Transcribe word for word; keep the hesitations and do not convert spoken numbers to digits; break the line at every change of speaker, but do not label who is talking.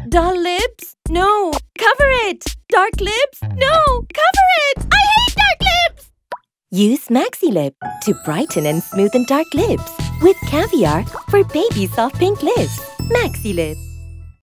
Dull lips? No. Cover it. Dark lips? No. Cover it. I hate dark lips.
Use Maxilip to brighten and smoothen dark lips with caviar for baby soft pink lips. Maxilip.